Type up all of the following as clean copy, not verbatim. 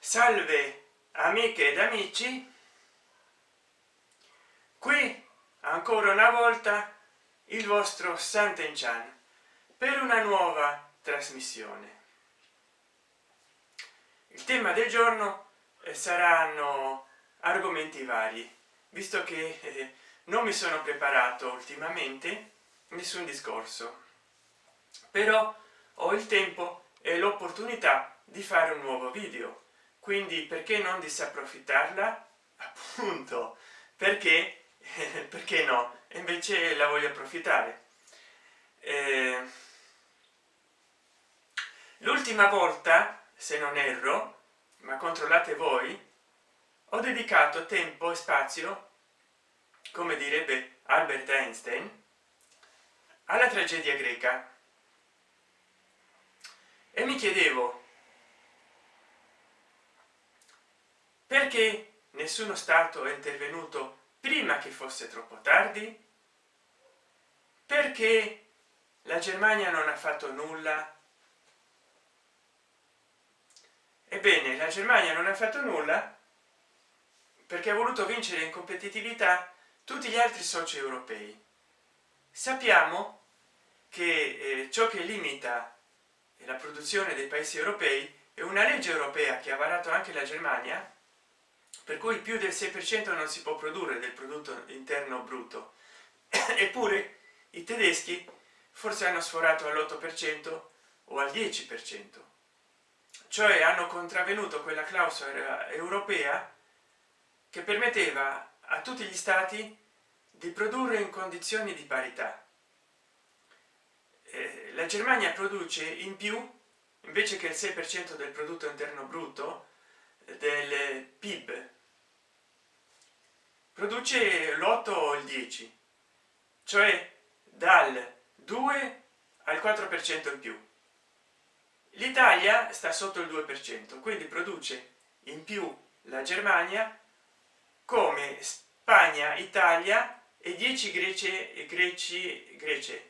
Salve amiche ed amici, qui ancora una volta il vostro Sant'Enchan per una nuova trasmissione. Il tema del giorno saranno argomenti vari, visto che non mi sono preparato ultimamente nessun discorso, però ho il tempo e l'opportunità di fare un nuovo video, quindi perché non disapprofittarla? Appunto perché perché no, e invece la voglio approfittare. L'ultima volta, se non erro, ma controllate voi, ho dedicato tempo e spazio, come direbbe Albert Einstein, alla tragedia greca e mi chiedevo perché nessuno stato è intervenuto prima che fosse troppo tardi, perché la Germania non ha fatto nulla. Ebbene, la Germania non ha fatto nulla perché ha voluto vincere in competitività tutti gli altri soci europei. Sappiamo che ciò che limita la produzione dei paesi europei è una legge europea che ha varato anche la Germania, per cui più del 6% non si può produrre del prodotto interno brutto. Eppure i tedeschi forse hanno sforato all'8% o al 10%, cioè hanno contravvenuto quella clausola europea che permetteva a tutti gli stati di produrre in condizioni di parità. La Germania produce in più, invece che il 6% del prodotto interno brutto, del PIB, produce l'8 o il 10, cioè dal 2 al 4% in più. L'Italia sta sotto il 2%, quindi produce in più la Germania come Spagna, Italia e 10 Grecia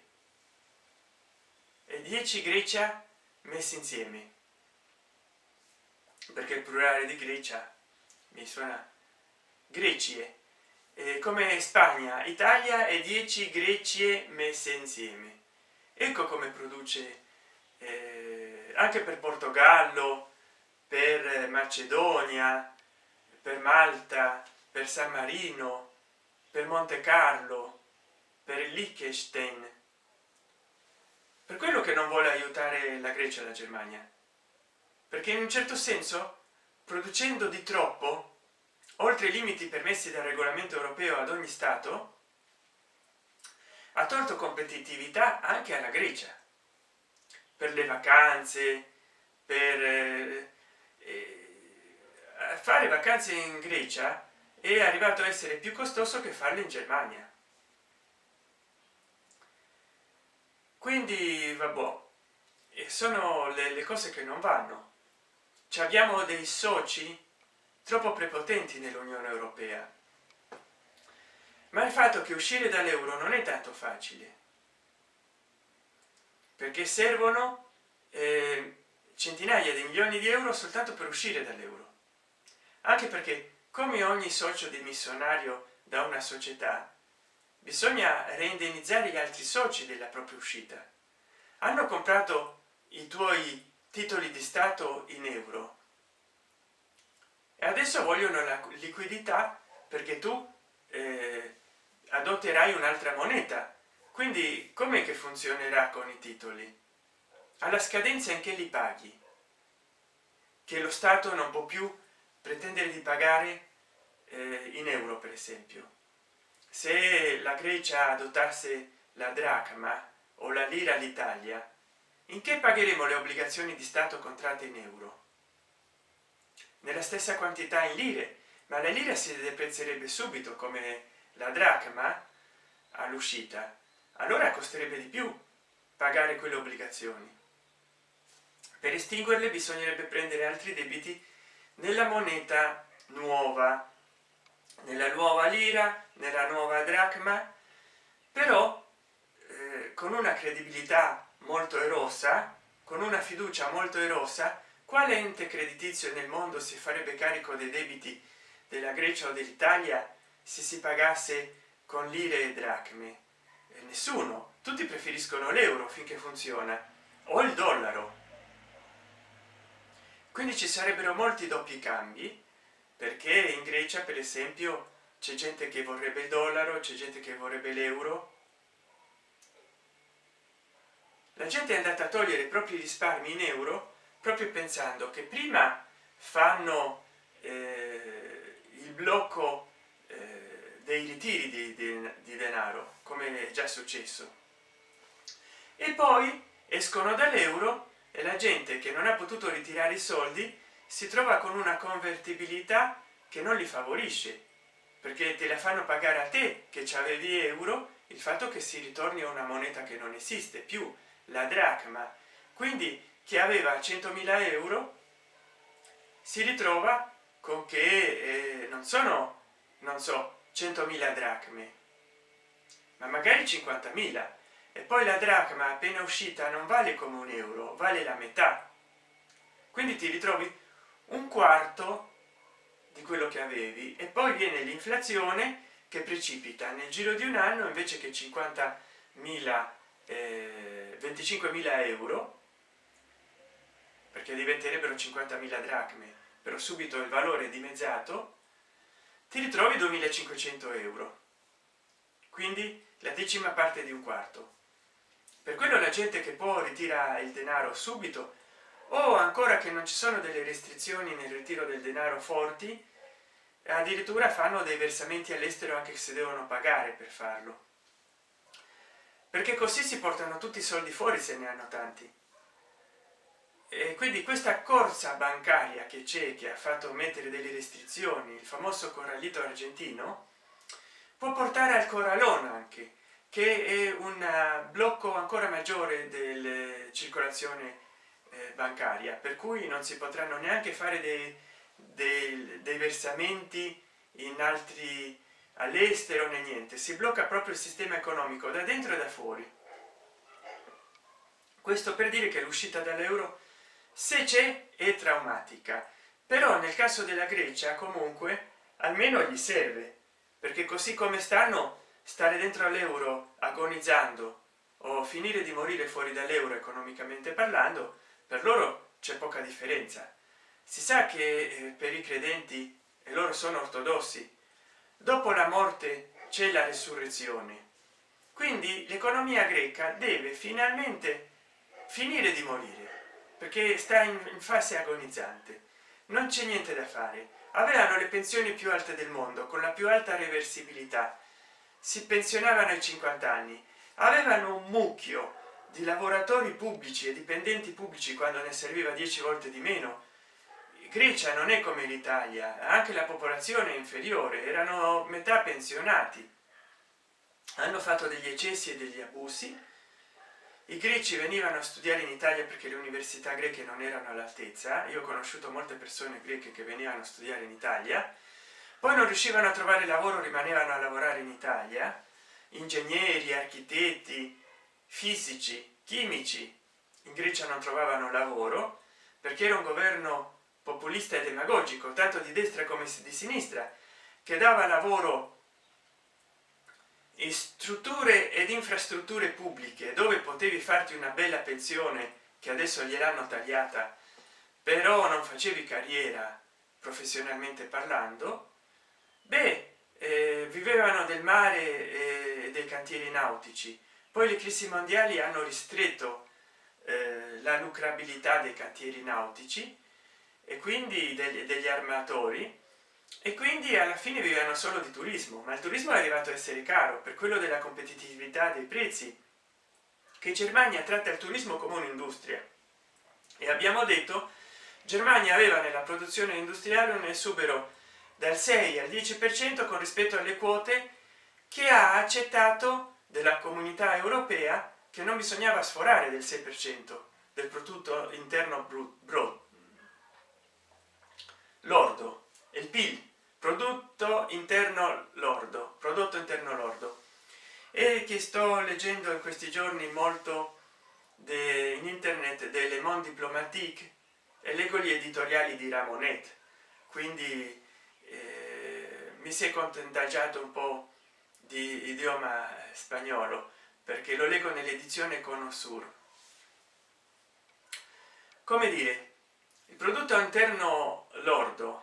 messi insieme, perché il plurale di Grecia mi suona Grecie, come Spagna, Italia e 10 Grecie messe insieme. Ecco come produce anche per Portogallo, per Macedonia, per Malta, per San Marino, per Monte Carlo, per Liechtenstein. Per quello che non vuole aiutare la Grecia e la Germania, perché in un certo senso, producendo di troppo oltre i limiti permessi dal regolamento europeo ad ogni stato, ha tolto competitività anche alla Grecia per le vacanze, per fare vacanze in Grecia è arrivato a essere più costoso che farle in Germania. Quindi vabbè, sono le cose che non vanno. Ci abbiamo dei soci troppo prepotenti nell'Unione Europea, ma il fatto che uscire dall'euro non è tanto facile, perché servono centinaia di milioni di euro soltanto per uscire dall'euro, anche perché come ogni socio dimissionario da una società bisogna reindennizzare gli altri soci della propria uscita. Hanno comprato i tuoi titoli di stato in euro e adesso vogliono la liquidità perché tu adotterai un'altra moneta. Quindi com'è che funzionerà con i titoli? Alla scadenza in che li paghi, che lo Stato non può più pretendere di pagare in euro, per esempio. Se la Grecia adottasse la dracma o la lira all'Italia, in che pagheremo le obbligazioni di Stato contratte in euro? Nella stessa quantità in lire, ma la lira si deprezzerebbe subito come la dracma all'uscita, allora costerebbe di più pagare quelle obbligazioni. Per estinguerle bisognerebbe prendere altri debiti nella moneta nuova, nella nuova lira, nella nuova dracma, però con una credibilità molto erosa, con una fiducia molto erosa quale ente creditizio nel mondo si farebbe carico dei debiti della Grecia o dell'Italia se si pagasse con lire e dracme? Nessuno. Tutti preferiscono l'euro finché funziona, o il dollaro. Quindi ci sarebbero molti doppi cambi, perché in Grecia per esempio c'è gente che vorrebbe il dollaro, c'è gente che vorrebbe l'euro. La gente è andata a togliere i propri risparmi in euro proprio pensando che prima fanno il blocco dei ritiri di denaro, come è già successo, e poi escono dall'euro e la gente che non ha potuto ritirare i soldi si trova con una convertibilità che non li favorisce, perché te la fanno pagare a te che avevi euro il fatto che si ritorni a una moneta che non esiste più, la dracma. Quindi chi aveva 100.000 euro si ritrova con che non sono, non so, 100.000 dracme, ma magari 50.000, e poi la dracma appena uscita non vale come un euro, vale la metà, quindi ti ritrovi un quarto di quello che avevi, e poi viene l'inflazione che precipita nel giro di un anno, invece che 50.000 25.000 euro, perché diventerebbero 50.000 dracme, però subito il valore è dimezzato, ti ritrovi 2.500 euro, quindi la decima parte di un quarto. Per quello la gente che può ritira il denaro subito, o ancora che non ci sono delle restrizioni nel ritiro del denaro forti, addirittura fanno dei versamenti all'estero anche se devono pagare per farlo, perché così si portano tutti i soldi fuori se ne hanno tanti. E quindi questa corsa bancaria che c'è, che ha fatto mettere delle restrizioni, il famoso corralito argentino, può portare al corralone anche, che è un blocco ancora maggiore della circolazione bancaria, per cui non si potranno neanche fare dei versamenti in altri all'estero né niente, si blocca proprio il sistema economico da dentro e da fuori. Questo per dire che l'uscita dall'euro, se c'è, è traumatica, però nel caso della Grecia comunque almeno gli serve, perché così come stanno, stare dentro all'euro agonizzando o finire di morire fuori dall'euro economicamente parlando, per loro c'è poca differenza. Si sa che per i credenti, e loro sono ortodossi, dopo la morte c'è la resurrezione, quindi l'economia greca deve finalmente finire di morire, perché sta in fase agonizzante, non c'è niente da fare. Avevano le pensioni più alte del mondo, con la più alta reversibilità, si pensionavano ai 50 anni, avevano un mucchio di lavoratori pubblici e dipendenti pubblici quando ne serviva 10 volte di meno. Grecia non è come l'Italia, anche la popolazione è inferiore, erano metà pensionati, hanno fatto degli eccessi e degli abusi. I greci venivano a studiare in Italia perché le università greche non erano all'altezza. Io ho conosciuto molte persone greche che venivano a studiare in Italia, poi non riuscivano a trovare lavoro, rimanevano a lavorare in Italia, ingegneri, architetti, fisici, chimici. In Grecia non trovavano lavoro perché era un governo populista e demagogico, tanto di destra come di sinistra, che dava lavoro in strutture ed infrastrutture pubbliche dove potevi farti una bella pensione, che adesso gliel'hanno tagliata, però non facevi carriera professionalmente parlando. Vivevano del mare e dei cantieri nautici. Poi le crisi mondiali hanno ristretto la lucrabilità dei cantieri nautici e quindi degli armatori, e quindi alla fine vivevano solo di turismo. Ma il turismo è arrivato a essere caro per quello della competitività dei prezzi, che Germania tratta il turismo come un'industria, e abbiamo detto Germania aveva nella produzione industriale un esubero dal 6 al 10% con rispetto alle quote che ha accettato della comunità europea, che non bisognava sforare del 6% del prodotto interno lordo, il PIL, prodotto interno lordo, e che sto leggendo in questi giorni molto in internet delle Monde Diplomatique, e leggo gli editoriali di Ramonet, quindi mi si è contagiato un po' di idioma spagnolo perché lo leggo nell'edizione Conosur. Come dire, il prodotto interno lordo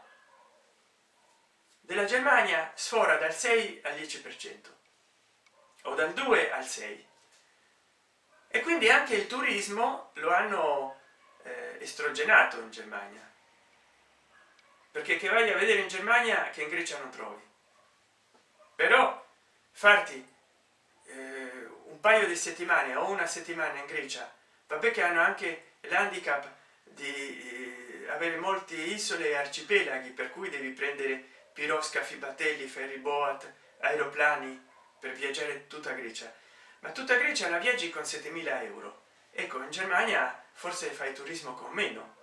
della Germania sfora dal 6 al 10% o dal 2 al 6, e quindi anche il turismo lo hanno estrogenato in Germania, perché che vai a vedere in Germania che in Grecia non trovi. Però farti un paio di settimane o una settimana in Grecia, vabbè che hanno anche l'handicap di avere molte isole e arcipelaghi, per cui devi prendere piroscafi, battelli, ferry boat, aeroplani per viaggiare tutta Grecia, ma tutta Grecia la viaggi con 7.000 euro. Ecco, in Germania forse fai turismo con meno.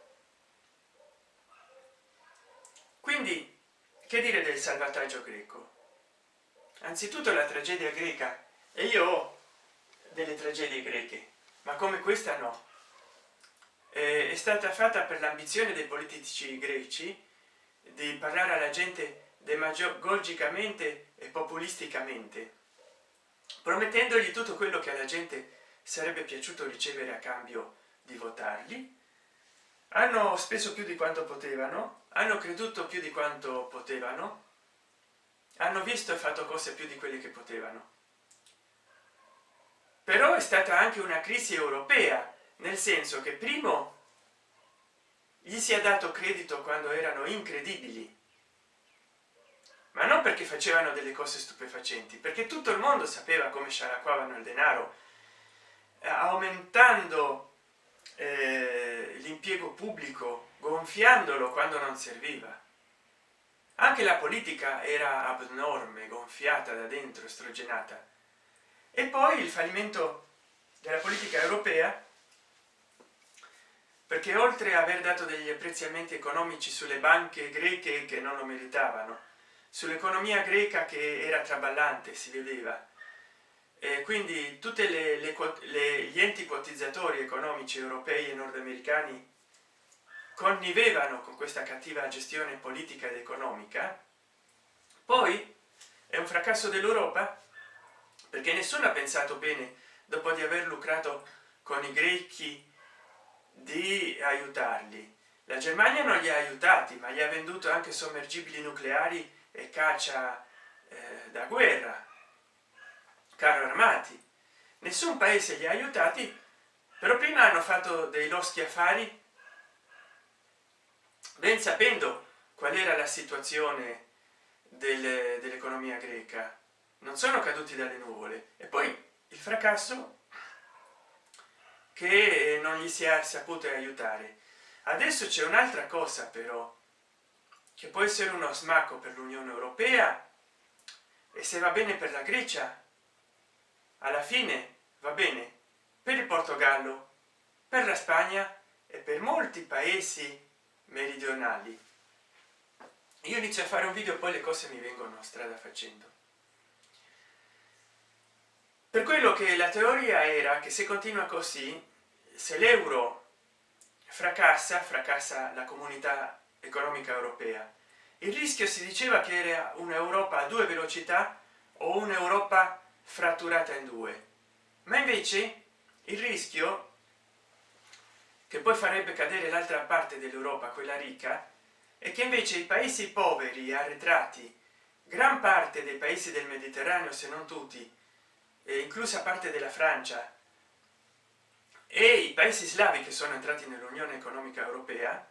Quindi che dire del salvataggio greco? Anzitutto la tragedia greca, e io ho delle tragedie greche, ma come questa no, è stata fatta per l'ambizione dei politici greci di parlare alla gente demagogicamente e populisticamente, promettendogli tutto quello che alla gente sarebbe piaciuto ricevere a cambio di votarli. Hanno speso più di quanto potevano, hanno creduto più di quanto potevano, hanno visto e fatto cose più di quelle che potevano. Però è stata anche una crisi europea, nel senso che primo gli si è dato credito quando erano incredibili, ma non perché facevano delle cose stupefacenti, perché tutto il mondo sapeva come scialacquavano il denaro, aumentando l'impiego pubblico, gonfiandolo quando non serviva. Anche la politica era abnorme, gonfiata da dentro, estrogenata. E poi il fallimento della politica europea, perché oltre a aver dato degli apprezzamenti economici sulle banche greche che non lo meritavano, sull'economia greca che era traballante, si vedeva, e quindi tutti gli enti quotizzatori economici europei e nordamericani connivevano con questa cattiva gestione politica ed economica. Poi è un fracasso dell'Europa perché nessuno ha pensato bene, dopo di aver lucrato con i greci, di aiutarli. La Germania non li ha aiutati, ma gli ha venduto anche sommergibili nucleari e caccia da guerra, carro armati. Nessun paese li ha aiutati, però prima hanno fatto dei loschi affari ben sapendo qual era la situazione dell'economia greca. Non sono caduti dalle nuvole. E poi il fracasso che non gli si è saputo aiutare. Adesso c'è un'altra cosa però che può essere uno smacco per l'Unione Europea, e se va bene per la Grecia, alla fine va bene per il Portogallo, per la Spagna e per molti paesi meridionali. Io inizio a fare un video, poi le cose mi vengono strada facendo. Per quello che la teoria era che se continua così, se l'euro fracassa la comunità economica europea. Il rischio, si diceva, che era un'Europa a due velocità o un'Europa fratturata in due, ma invece il rischio, che poi farebbe cadere l'altra parte dell'Europa, quella ricca, è che invece i paesi poveri, arretrati, gran parte dei paesi del Mediterraneo, se non tutti, inclusa parte della Francia, e i paesi slavi che sono entrati nell'Unione Economica Europea,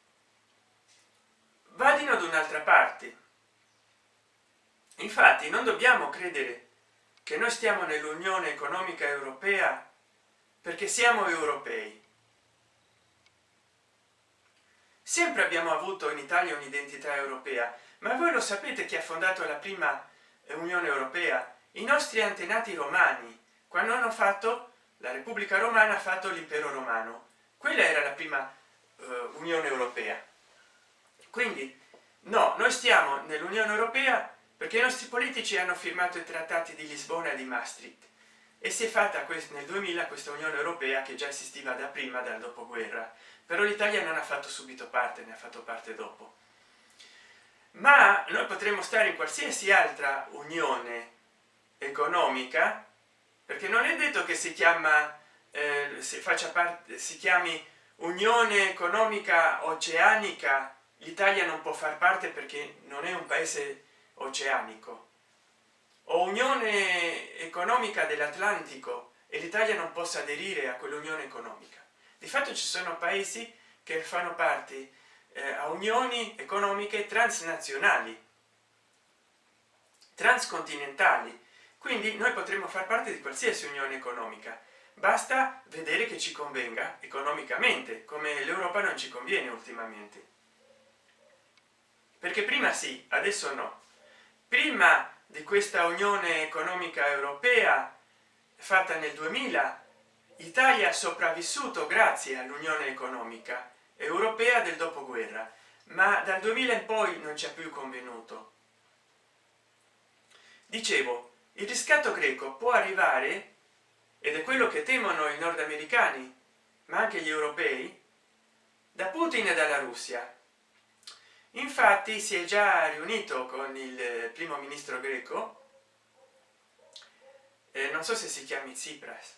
vadino ad un'altra parte. Infatti non dobbiamo credere che noi stiamo nell'Unione Economica Europea perché siamo europei. Sempre abbiamo avuto in Italia un'identità europea, ma voi lo sapete chi ha fondato la prima Unione Europea? I nostri antenati romani, quando hanno fatto la Repubblica Romana, ha fatto l'impero romano. Quella era la prima Unione Europea. Quindi no, noi stiamo nell'Unione Europea perché i nostri politici hanno firmato i trattati di Lisbona e di Maastricht, e si è fatta nel 2000 questa Unione Europea che già esisteva da prima, dal dopoguerra, però l'Italia non ha fatto subito parte, ne ha fatto parte dopo. Ma noi potremmo stare in qualsiasi altra unione economica, perché non è detto che si chiama si faccia parte, si chiami Unione Economica Oceanica. L'Italia non può far parte perché non è un paese oceanico, o Unione Economica dell'Atlantico, e l'Italia non possa aderire a quell'unione economica. Di fatto ci sono paesi che fanno parte a unioni economiche transnazionali, transcontinentali, quindi noi potremmo far parte di qualsiasi unione economica, basta vedere che ci convenga economicamente, come l'Europa non ci conviene ultimamente, perché prima sì, adesso no. Prima di questa unione economica europea fatta nel 2000, Italia ha sopravvissuto grazie all'unione economica europea del dopoguerra, ma dal 2000 in poi non ci ha più convenuto. Dicevo, il riscatto greco può arrivare, ed è quello che temono i nordamericani ma anche gli europei, da Putin e dalla Russia. Infatti si è già riunito con il primo ministro greco, non so se si chiami Tsipras,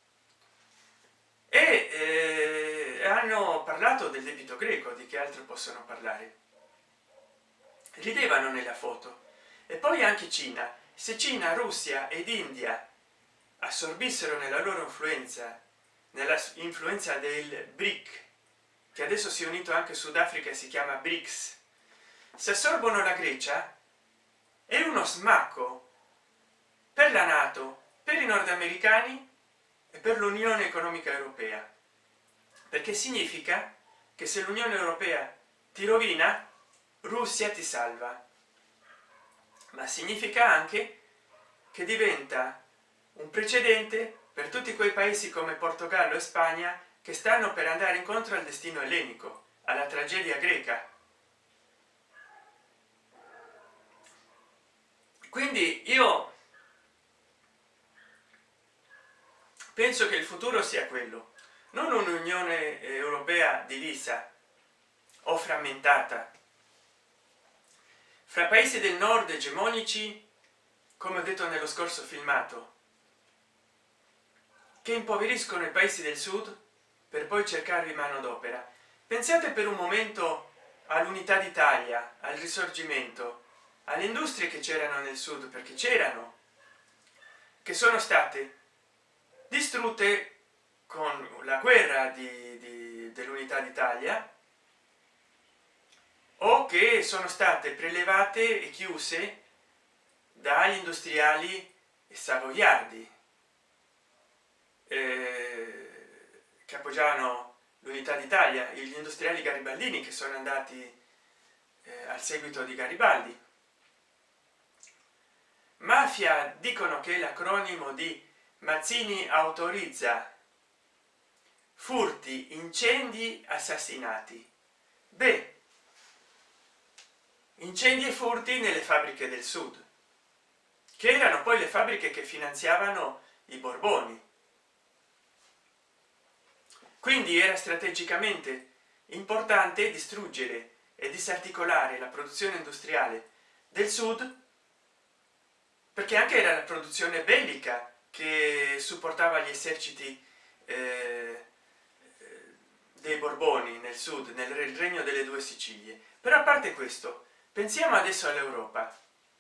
e hanno parlato del debito greco. Di che altro possono parlare? Ridevano nella foto. E poi anche Cina. Se Cina, Russia ed India assorbissero nella loro influenza, nella influenza del BRIC, che adesso si è unito anche Sudafrica e si chiama BRICS, se assorbono la Grecia, è uno smacco per la NATO, per i nordamericani e per l'Unione Economica Europea, perché significa che se l'Unione Europea ti rovina, Russia ti salva, ma significa anche che diventa un precedente per tutti quei paesi come Portogallo e Spagna che stanno per andare incontro al destino ellenico, alla tragedia greca. Quindi io penso che il futuro sia quello, non un'Unione Europea divisa o frammentata fra paesi del nord egemonici, come ho detto nello scorso filmato, che impoveriscono i paesi del sud per poi cercarvi manodopera. Pensate per un momento all'unità d'Italia, al risorgimento, alle industrie che c'erano nel sud, perché c'erano, che sono state distrutte con la guerra dell'unità d'Italia, o che sono state prelevate e chiuse dagli industriali savoiardi che appoggiavano l'unità d'Italia, gli industriali garibaldini che sono andati al seguito di Garibaldi. Mafia dicono che è l'acronimo di Mazzini autorizza furti, incendi, assassinati. Beh, incendi e furti nelle fabbriche del sud, che erano poi le fabbriche che finanziavano i Borboni. Quindi era strategicamente importante distruggere e disarticolare la produzione industriale del sud, perché anche era la produzione bellica che supportava gli eserciti dei Borboni nel sud, nel regno delle due Sicilie. Però a parte questo, pensiamo adesso all'Europa.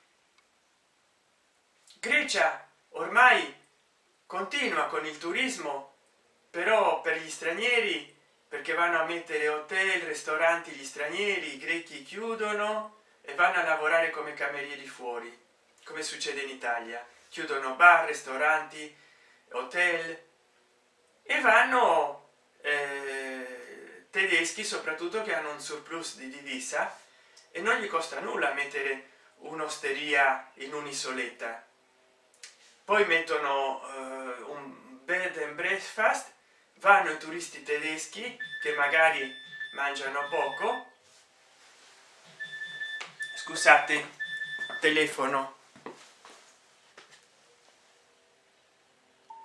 Grecia ormai continua con il turismo, però per gli stranieri, perché vanno a mettere hotel, ristoranti, gli stranieri, i grechi chiudono e vanno a lavorare come camerieri fuori, come succede in Italia. Chiudono bar, ristoranti, hotel, e vanno tedeschi soprattutto, che hanno un surplus di divisa e non gli costa nulla mettere un'osteria in un'isoletta. Poi mettono un bed and breakfast, vanno i turisti tedeschi che magari mangiano poco. Scusate, telefono.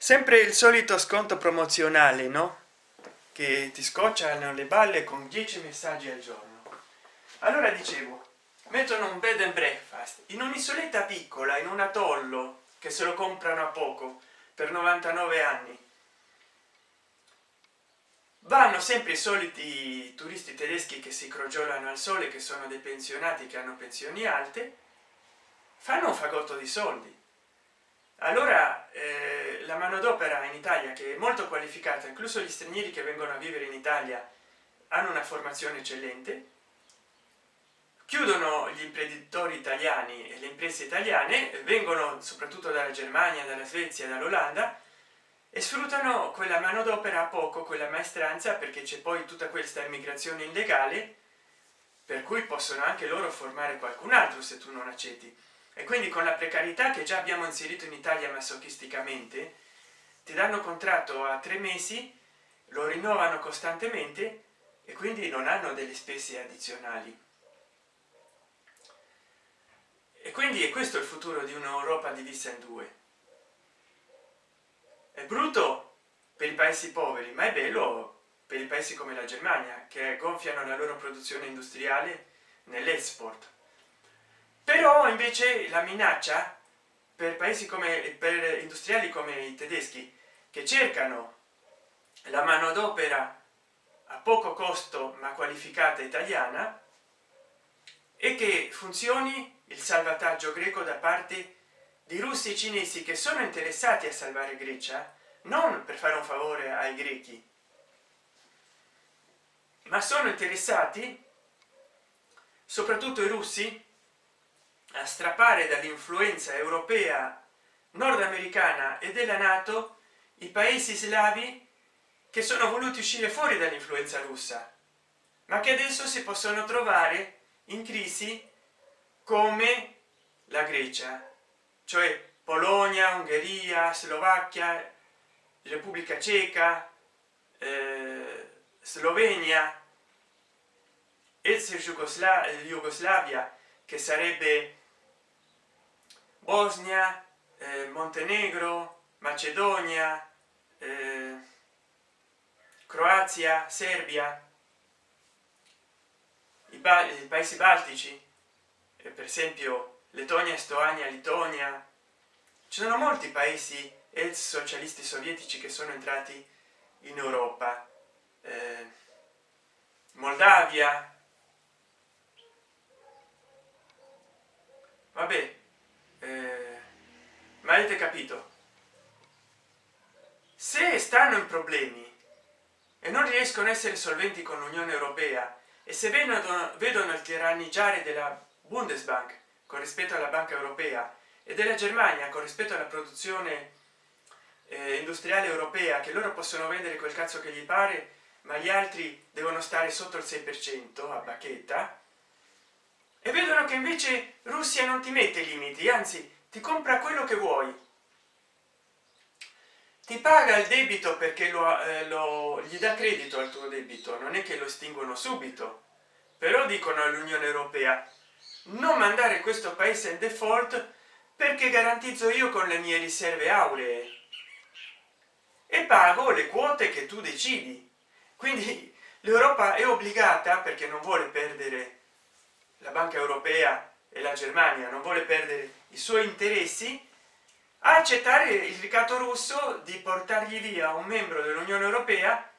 sempre il solito sconto promozionale, no? Che ti scocciano le balle con 10 messaggi al giorno. Allora dicevo, mettono un bed and breakfast in un'isoletta piccola, in un atollo, che se lo comprano a poco per 99 anni. Vanno sempre i soliti turisti tedeschi che si crogiolano al sole, che sono dei pensionati, che hanno pensioni alte, fanno un fagotto di soldi. Allora la manodopera in Italia, che è molto qualificata, incluso gli stranieri che vengono a vivere in Italia hanno una formazione eccellente, chiudono gli imprenditori italiani e le imprese italiane, vengono soprattutto dalla Germania, dalla Svezia, dall'Olanda, e sfruttano quella manodopera a poco, quella maestranza, perché c'è poi tutta questa immigrazione illegale, per cui possono anche loro formare qualcun altro se tu non accetti. E quindi con la precarietà che già abbiamo inserito in Italia masochisticamente, ti danno contratto a 3 mesi, lo rinnovano costantemente e quindi non hanno delle spese addizionali. E quindi è questo il futuro di un'Europa divisa in due. È brutto per i paesi poveri, ma è bello per i paesi come la Germania, che gonfiano la loro produzione industriale nell'export. Però invece la minaccia per paesi come, per industriali come i tedeschi, che cercano la manodopera a poco costo ma qualificata italiana, e che funzioni il salvataggio greco da parte di russi e cinesi, che sono interessati a salvare Grecia non per fare un favore ai grechi, ma sono interessati, soprattutto i russi, a strappare dall'influenza europea, nordamericana e della NATO i paesi slavi che sono voluti uscire fuori dall'influenza russa, ma che adesso si possono trovare in crisi come la Grecia, cioè Polonia, Ungheria, Slovacchia, Repubblica Ceca, Slovenia, ex Jugoslavia, che sarebbe Bosnia, Montenegro, Macedonia, Croazia, Serbia, i paesi baltici, per esempio Lettonia, Estonia, Lituania. Ci sono molti paesi ex socialisti sovietici che sono entrati in Europa, Moldavia. Vabbè, ma avete capito, se stanno in problemi e non riescono a essere solventi con l'Unione Europea, e se vedono il tiranneggiare della Bundesbank con rispetto alla Banca Europea e della Germania con rispetto alla produzione industriale europea, che loro possono vendere quel cazzo che gli pare, ma gli altri devono stare sotto il 6% a bacchetta, e vedono che invece Russia non ti mette limiti, anzi ti compra quello che vuoi, ti paga il debito perché gli dà credito al tuo debito, non è che lo estinguono subito, però dicono all'Unione Europea: non mandare questo paese in default perché garantizzo io con le mie riserve auree e pago le quote che tu decidi. Quindi l'Europa è obbligata, perché non vuole perdere la Banca Europea e la Germania, non vuole perdere i suoi interessi, a accettare il ricatto russo di portargli via un membro dell'Unione Europea.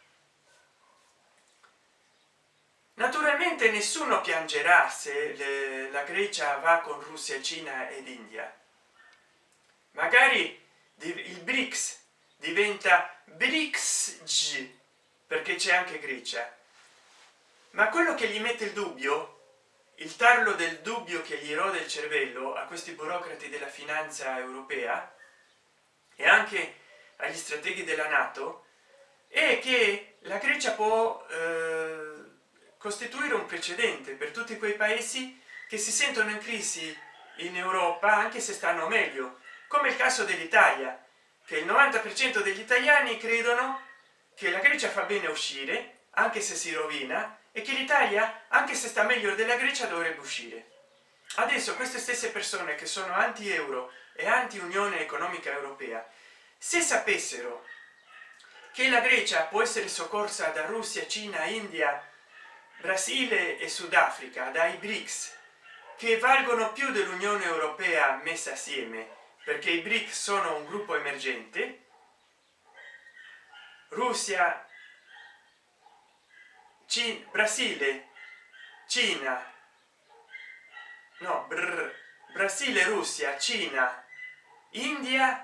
Naturalmente nessuno piangerà se la Grecia va con Russia, Cina ed India. Magari il BRICS diventa BRICS, perché c'è anche Grecia, ma quello che gli mette il dubbio, il tarlo del dubbio che gli rode il cervello a questi burocrati della finanza europea e anche agli strateghi della NATO, è che la Grecia può costituire un precedente per tutti quei paesi che si sentono in crisi in Europa, anche se stanno meglio, come il caso dell'Italia, che il 90% degli italiani credono che la Grecia fa bene a uscire anche se si rovina, e che l'Italia, anche se sta meglio della Grecia, dovrebbe uscire. Adesso queste stesse persone che sono anti euro e anti unione economica europea Se sapessero che la Grecia può essere soccorsa da Russia, Cina, India, Brasile e Sudafrica, dai BRICS, che valgono più dell'Unione Europea messa assieme, perché i BRICS sono un gruppo emergente, Russia, Brasile, Cina, no, Brasile, Russia, Cina, India,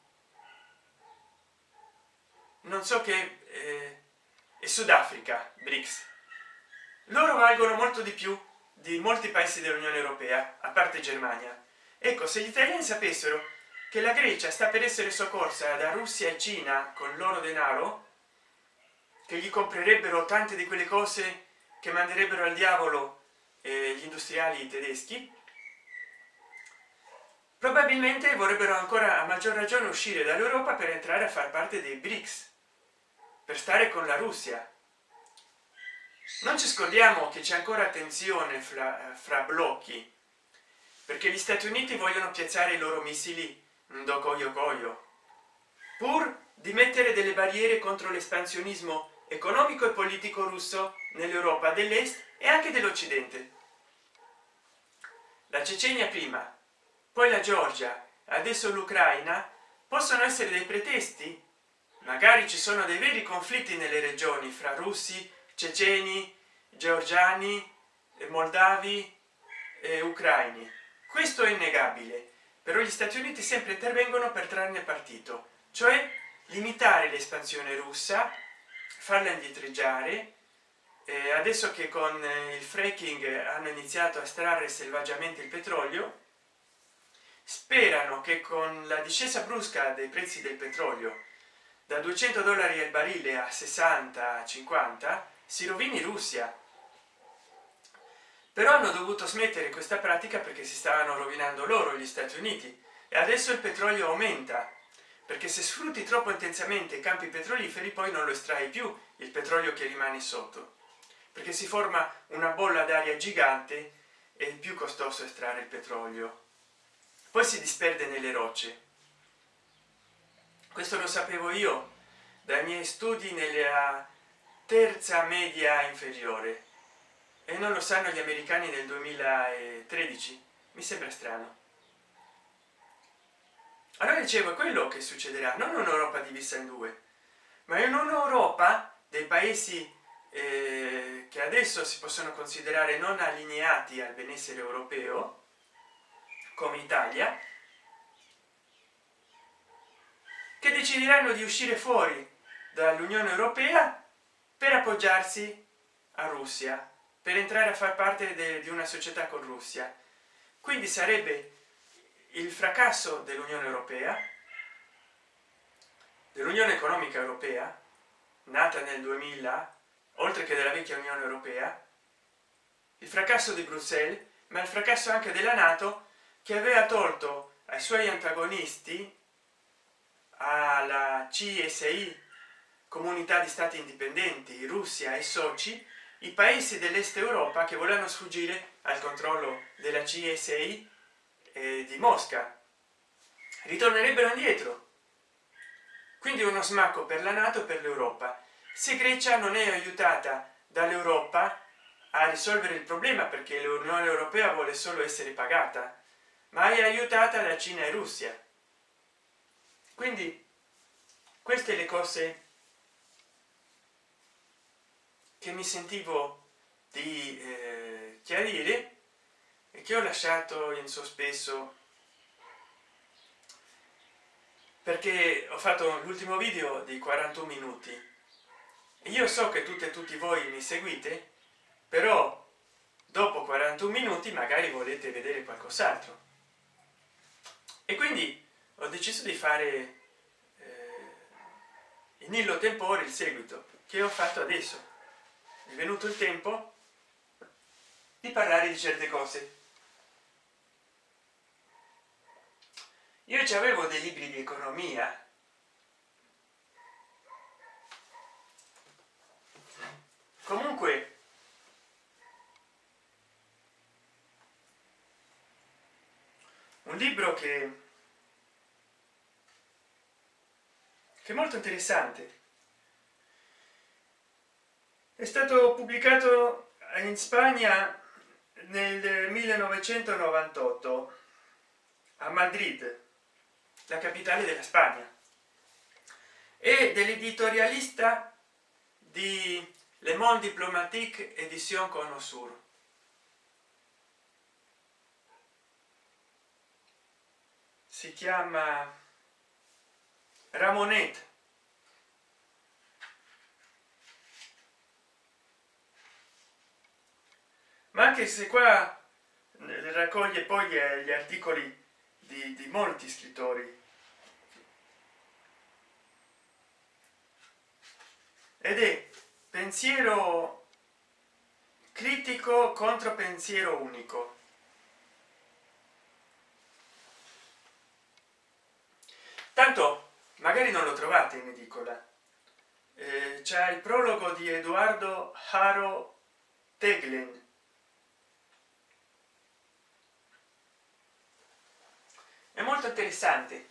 non so che, e Sudafrica, BRICS, loro valgono molto di più di molti paesi dell'Unione Europea, a parte Germania. Ecco, se gli italiani sapessero che la Grecia sta per essere soccorsa da Russia e Cina con loro denaro, che gli comprerebbero tante di quelle cose che manderebbero al diavolo gli industriali tedeschi, probabilmente vorrebbero ancora a maggior ragione uscire dall'Europa per entrare a far parte dei BRICS, per stare con la Russia. Non ci scordiamo che c'è ancora tensione fra blocchi, perché gli Stati Uniti vogliono piazzare i loro missili Ndokoyo-koyo, pur di mettere delle barriere contro l'espansionismo economico e politico russo nell'Europa dell'Est e anche dell'Occidente. La Cecenia prima, poi la Georgia, adesso l'Ucraina, possono essere dei pretesti? Magari ci sono dei veri conflitti nelle regioni fra russi, ceceni, georgiani, moldavi e ucraini. Questo è innegabile, però gli Stati Uniti sempre intervengono per trarne partito, cioè limitare l'espansione russa, farla indietreggiare. Adesso che con il fracking hanno iniziato a estrarre selvaggiamente il petrolio, sperano che con la discesa brusca dei prezzi del petrolio da $200 al barile a 60-50 si rovini Russia. Però hanno dovuto smettere questa pratica perché si stavano rovinando loro, gli Stati Uniti, e adesso il petrolio aumenta, perché se sfrutti troppo intensamente i campi petroliferi poi non lo estrai più il petrolio che rimane sotto, perché si forma una bolla d'aria gigante e è più costoso estrarre il petrolio, poi si disperde nelle rocce. Questo lo sapevo io dai miei studi nella terza media inferiore e non lo sanno gli americani nel 2013. Mi sembra strano. Allora dicevo, è quello che succederà, non un'Europa divisa in due, ma in un'Europa dei paesi che adesso si possono considerare non allineati al benessere europeo, come Italia, che decideranno di uscire fuori dall'Unione Europea per appoggiarsi a Russia, per entrare a far parte di una società con Russia. Quindi sarebbe il fracasso dell'Unione Europea, dell'Unione Economica Europea, nata nel 2000, oltre che della vecchia Unione Europea, il fracasso di Bruxelles, ma il fracasso anche della NATO, che aveva tolto ai suoi antagonisti, alla CSI, Comunità di Stati Indipendenti, Russia e soci, i paesi dell'est Europa che volevano sfuggire al controllo della CSI di Mosca, ritornerebbero indietro. Quindi uno smacco per la NATO e per l'Europa. Se Grecia non è aiutata dall'Europa a risolvere il problema, perché l'Unione Europea vuole solo essere pagata, ma è aiutata da Cina e Russia. Quindi queste le cose che mi sentivo di chiarire e che ho lasciato in sospeso, perché ho fatto l'ultimo video di 41 minuti e io so che tutte e tutti voi mi seguite, però dopo 41 minuti magari volete vedere qualcos'altro, e quindi ho deciso di fare in illo tempore il seguito che ho fatto adesso. È venuto il tempo di parlare di certe cose. Io già avevo dei libri di economia, comunque un libro che che è molto interessante. È stato pubblicato in Spagna nel 1998 a Madrid, la capitale della Spagna, e dell'editorialista di Le Monde Diplomatique Edition Connoisseur. Si chiama Ramonet. Ma anche se qua raccoglie poi gli articoli di molti scrittori, ed è pensiero critico contro pensiero unico. Tanto magari non lo trovate in edicola. C'è il prologo di Edoardo Haro Teglen. È molto interessante.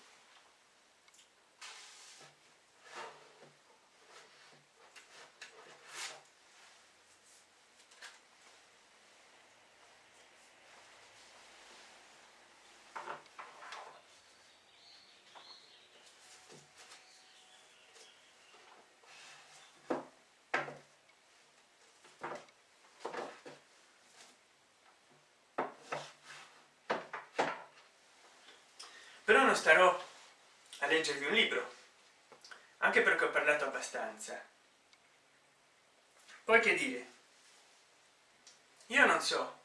Però non starò a leggervi un libro, anche perché ho parlato abbastanza. Poi che dire, io non so,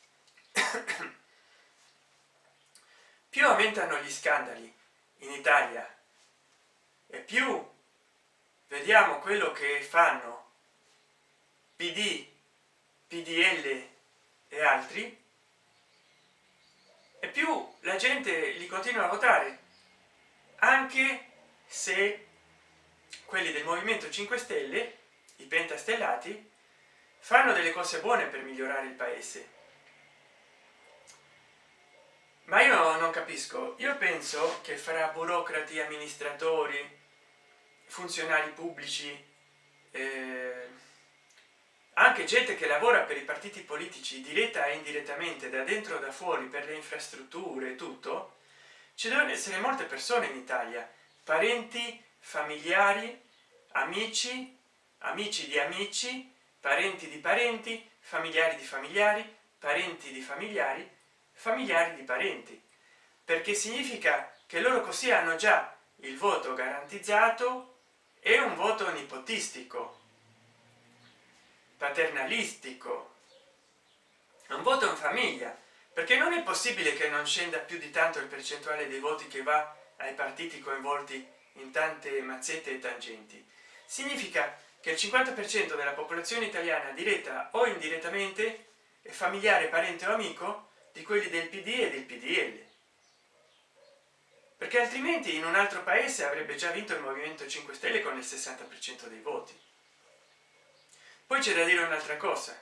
più aumentano gli scandali in Italia e più vediamo quello che fanno PD, PDL e altri, e più la gente li continua a votare, anche se quelli del Movimento 5 Stelle, i pentastellati, fanno delle cose buone per migliorare il paese. Ma io non capisco, io penso che fra burocrati, amministratori, funzionari pubblici, anche gente che lavora per i partiti politici diretta e indirettamente, da dentro o da fuori, per le infrastrutture e tutto, ci devono essere molte persone in Italia, parenti, familiari, amici, amici di amici, parenti di parenti, familiari di familiari, parenti di familiari, familiari di parenti, perché significa che loro così hanno già il voto garantizzato e un voto nipotistico, paternalistico, un voto in famiglia, perché non è possibile che non scenda più di tanto il percentuale dei voti che va ai partiti coinvolti in tante mazzette e tangenti. Significa che il 50% della popolazione italiana, diretta o indirettamente, è familiare, parente o amico di quelli del PD e del PDL, perché altrimenti in un altro paese avrebbe già vinto il Movimento 5 Stelle con il 60% dei voti. Poi c'è da dire un'altra cosa,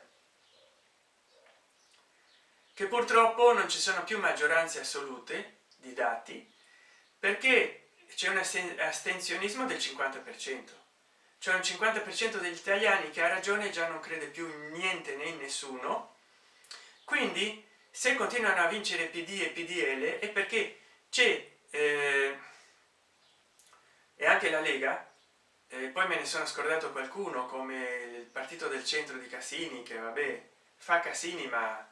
che purtroppo non ci sono più maggioranze assolute di dati, perché c'è un astensionismo del 50%, cioè un 50% degli italiani che ha ragione già non crede più in niente né in nessuno. Quindi se continuano a vincere PD e PDL è perché c'è e anche la Lega, poi me ne sono scordato qualcuno come il partito del centro di Casini, che vabbè fa casini, ma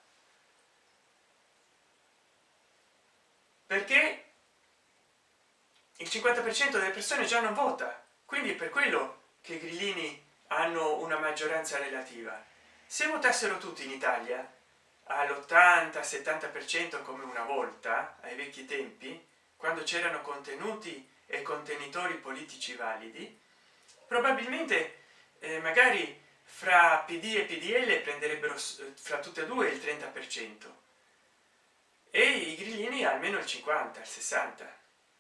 perché il 50% delle persone già non vota, quindi è per quello che i grillini hanno una maggioranza relativa. Se votassero tutti in Italia all'80-70% come una volta ai vecchi tempi, quando c'erano contenuti e contenitori politici validi, probabilmente magari fra PD e PDL prenderebbero fra tutte e due il 30% e i grillini almeno il 50, il 60.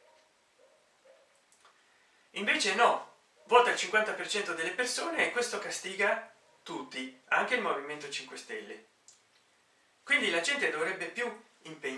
Invece no, vota il 50% delle persone e questo castiga tutti, anche il Movimento 5 Stelle. Quindi la gente dovrebbe più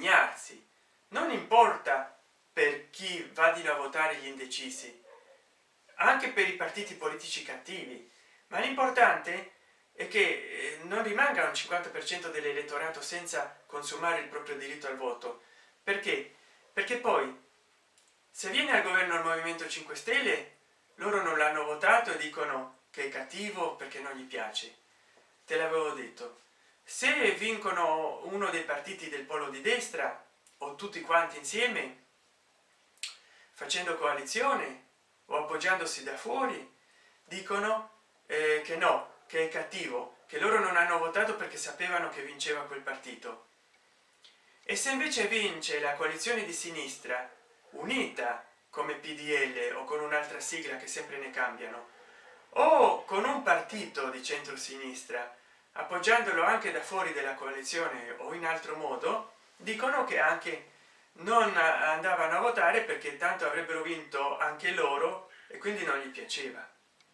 impegnarsi, non importa per chi vadino a votare gli indecisi, anche per i partiti politici cattivi, ma l'importante è che non rimanga un 50% dell'elettorato senza consumare il proprio diritto al voto. Perché poi se viene al governo il Movimento 5 Stelle, loro non l'hanno votato e dicono che è cattivo perché non gli piace. Te l'avevo detto. Se vincono uno dei partiti del polo di destra o tutti quanti insieme facendo coalizione o appoggiandosi da fuori, dicono che no, che è cattivo, che loro non hanno votato perché sapevano che vinceva quel partito. E se invece vince la coalizione di sinistra unita come PDL o con un'altra sigla che sempre ne cambiano, o con un partito di centrosinistra appoggiandolo anche da fuori della coalizione o in altro modo, dicono che anche non andavano a votare perché tanto avrebbero vinto anche loro e quindi non gli piaceva.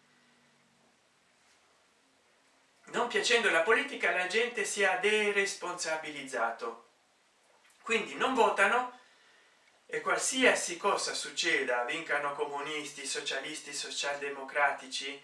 Non piacendo la politica, la gente si è deresponsabilizzato, quindi non votano e qualsiasi cosa succeda, vincano comunisti, socialisti, socialdemocratici,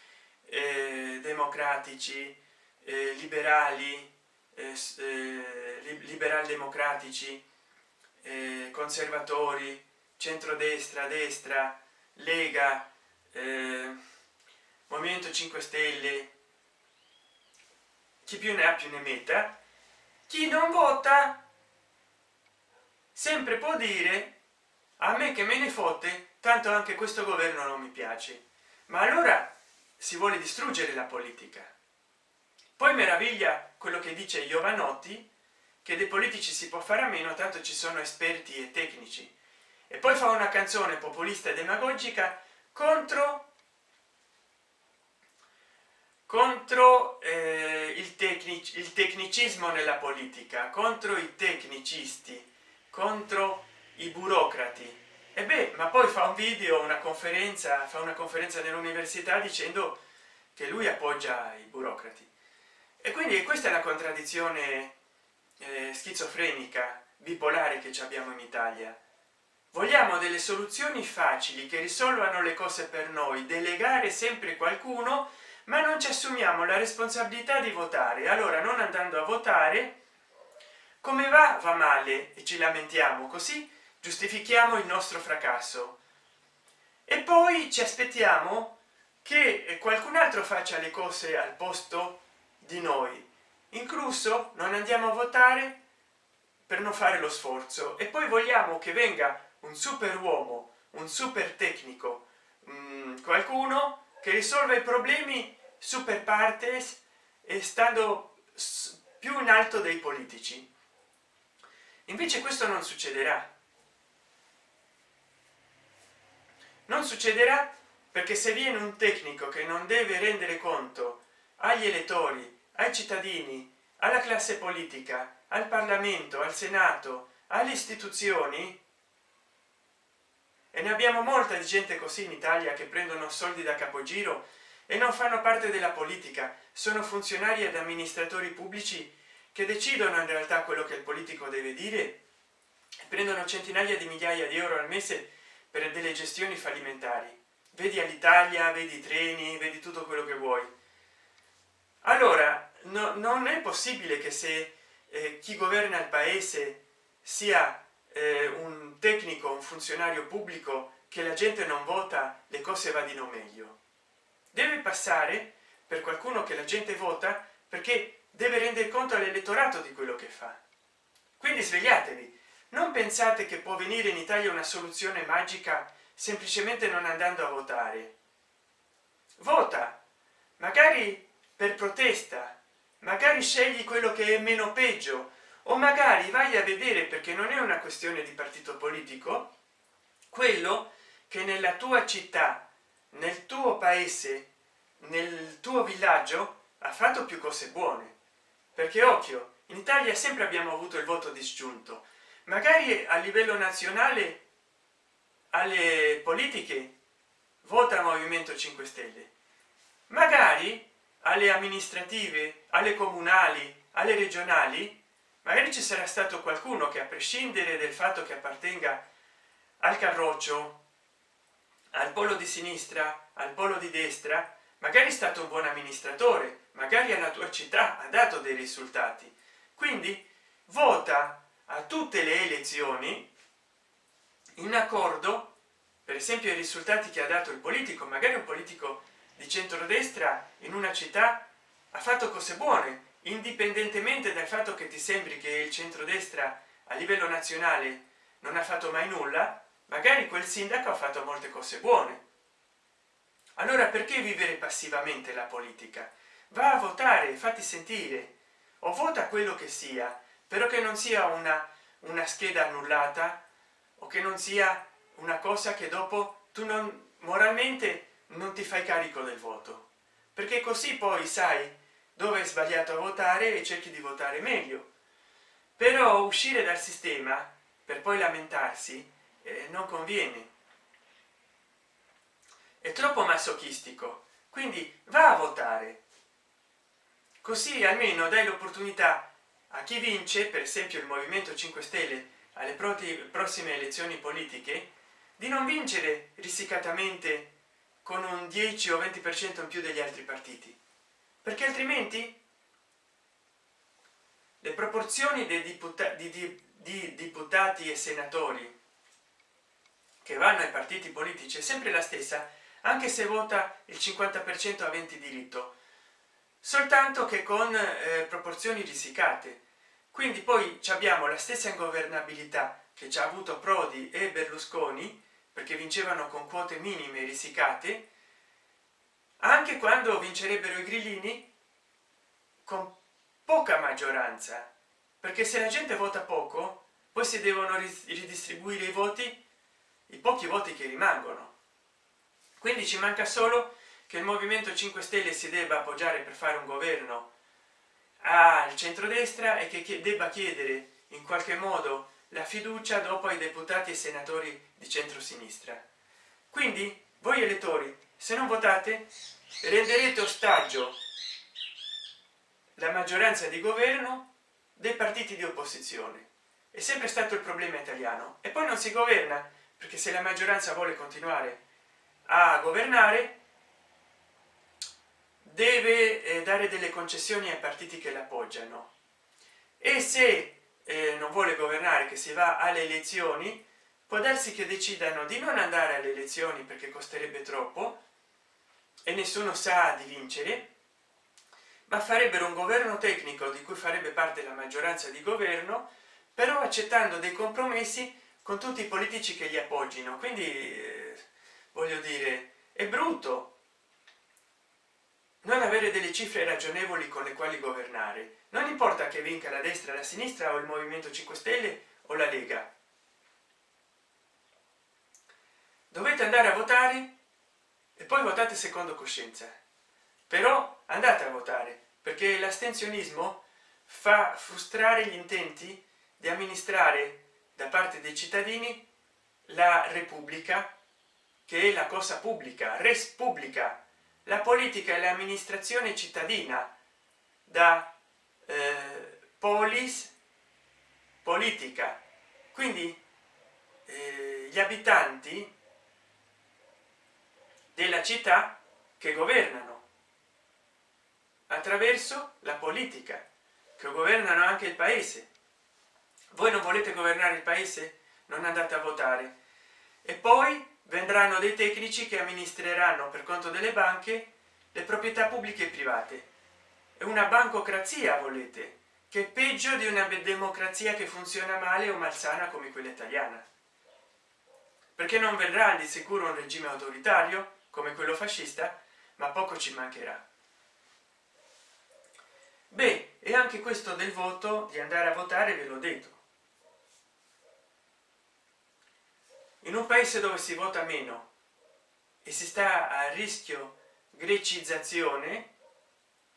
democratici, liberali, liberal democratici, conservatori, centrodestra, destra, Lega, Movimento 5 Stelle, chi più ne ha più ne metta, chi non vota sempre può dire a me che me ne fotte, tanto anche questo governo non mi piace. Ma allora si vuole distruggere la politica. Poi meraviglia quello che dice Giovanotti, che dei politici si può fare a meno, tanto ci sono esperti e tecnici, e poi fa una canzone populista e demagogica contro il tecnicismo nella politica, contro i tecnicisti, contro i burocrati. E beh, ma poi fa un video, una conferenza nell'università dicendo che lui appoggia i burocrati. E quindi questa è la contraddizione schizofrenica, bipolare che abbiamo in Italia. Vogliamo delle soluzioni facili che risolvano le cose per noi, delegare sempre qualcuno, ma non ci assumiamo la responsabilità di votare. Allora, non andando a votare, come va male e ci lamentiamo, così giustifichiamo il nostro fracasso e poi ci aspettiamo che qualcun altro faccia le cose al posto di noi, incluso non andiamo a votare per non fare lo sforzo, e poi vogliamo che venga un super uomo, un super tecnico, qualcuno che risolva i problemi super partes e stando più in alto dei politici. Invece questo non succederà. Non succederà perché se viene un tecnico che non deve rendere conto agli elettori, ai cittadini, alla classe politica, al Parlamento, al Senato, alle istituzioni, e ne abbiamo molta di gente così in Italia che prendono soldi da capogiro e non fanno parte della politica, sono funzionari ed amministratori pubblici che decidono in realtà quello che il politico deve dire e prendono centinaia di migliaia di euro al mese per delle gestioni fallimentari. Vedi all'Italia, vedi i treni, vedi tutto quello che vuoi. Allora non è possibile che se chi governa il paese sia un tecnico, un funzionario pubblico, che la gente non vota, le cose vadino meglio. Deve passare per qualcuno che la gente vota, perché deve rendere conto all'elettorato di quello che fa. Quindi svegliatevi, non pensate che può venire in Italia una soluzione magica semplicemente non andando a votare. Vota, magari per protesta, magari scegli quello che è meno peggio, o magari vai a vedere, perché non è una questione di partito politico, quello che nella tua città, nel tuo paese, nel tuo villaggio ha fatto più cose buone. Perché occhio, in Italia sempre abbiamo avuto il voto disgiunto, magari a livello nazionale alle politiche vota Movimento 5 Stelle, magari alle amministrative, alle comunali, alle regionali, magari ci sarà stato qualcuno che, a prescindere del fatto che appartenga al Carroccio, al polo di sinistra, al polo di destra, magari è stato un buon amministratore, magari alla tua città ha dato dei risultati, quindi vota a tutte le elezioni in accordo, per esempio, i risultati che ha dato il politico. Magari un politico di centrodestra in una città ha fatto cose buone, indipendentemente dal fatto che ti sembri che il centrodestra a livello nazionale non ha fatto mai nulla. Magari quel sindaco ha fatto molte cose buone. Allora perché vivere passivamente la politica? Va a votare, fatti sentire, o vota quello che sia, però che non sia una scheda annullata, o che non sia una cosa che dopo tu non moralmente non ti fai carico del voto, perché così poi sai dove è sbagliato a votare e cerchi di votare meglio. Però uscire dal sistema per poi lamentarsi non conviene, è troppo masochistico. Quindi va a votare, così almeno dai l'opportunità a chi vince, per esempio il Movimento 5 Stelle alle prossime elezioni politiche, di non vincere risicatamente con un 10 o 20% in più degli altri partiti, perché altrimenti le proporzioni dei di deputati e senatori che vanno ai partiti politici è sempre la stessa, anche se vota il 50% aventi diritto, soltanto che con proporzioni risicate. Quindi poi abbiamo la stessa ingovernabilità che ci ha avuto Prodi e Berlusconi, perché vincevano con quote minime risicate, anche quando vincerebbero i grillini con poca maggioranza, perché se la gente vota poco poi si devono ridistribuire i voti, i pochi voti che rimangono. Quindi ci manca solo che il Movimento 5 Stelle si debba appoggiare per fare un governo al centrodestra e che debba chiedere in qualche modo la fiducia dopo ai deputati e senatori di centrosinistra. Quindi voi elettori, se non votate, renderete ostaggio la maggioranza di governo dei partiti di opposizione. È sempre stato il problema italiano, e poi non si governa, perché se la maggioranza vuole continuare a governare deve dare delle concessioni ai partiti che l'appoggiano, e se non vuole governare, che si va alle elezioni, può darsi che decidano di non andare alle elezioni perché costerebbe troppo e nessuno sa di vincere, ma farebbero un governo tecnico di cui farebbe parte la maggioranza di governo, però accettando dei compromessi con tutti i politici che li appoggino. Quindi voglio dire, è brutto non avere delle cifre ragionevoli con le quali governare. Non importa che vinca la destra, la sinistra o il Movimento 5 Stelle o la Lega, dovete andare a votare e poi votate secondo coscienza, però andate a votare, perché l'astensionismo fa frustrare gli intenti di amministrare da parte dei cittadini la repubblica, che è la cosa pubblica, res publica. La politica è l'amministrazione cittadina, da polis politica. Quindi gli abitanti della città che governano attraverso la politica, che governano anche il paese. Voi non volete governare il paese? Non andate a votare, e poi vendranno dei tecnici che amministreranno per conto delle banche le proprietà pubbliche e private. È una bancocrazia, volete, che è peggio di una democrazia che funziona male o malsana come quella italiana, perché non verrà di sicuro un regime autoritario come quello fascista, ma poco ci mancherà. Beh, e anche questo del voto, di andare a votare, ve l'ho detto. In un paese dove si vota meno e si sta a rischio grecizzazione,